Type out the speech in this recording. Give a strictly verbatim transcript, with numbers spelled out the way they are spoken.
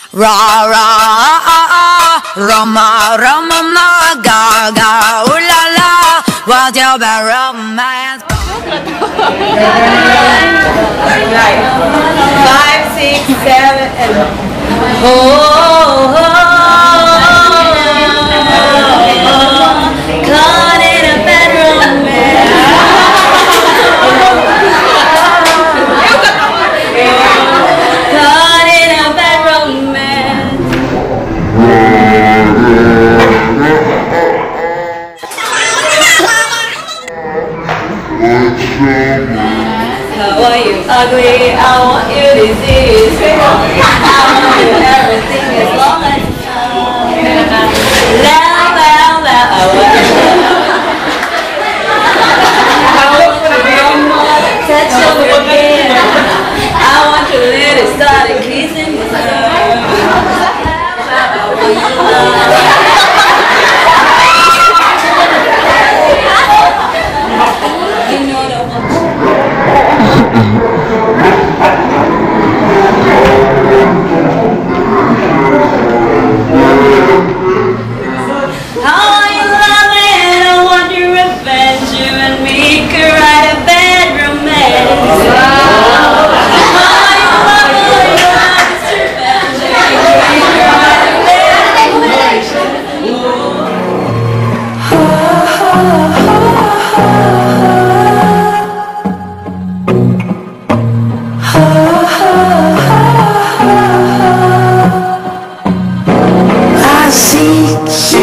Ra ra Rama Rama ma ga ga ooh la la. What's your bad romance? Five, six, seven, and oh, oh, oh, caught in a bad romance. Caught in a bad romance. How are you ugly? I want you disease. I want you everything as long as you know. Loud, loud, loud. I want you. I want to be on more touch of your skin. I want to let it start kissing you. I want you love. You know the one. I see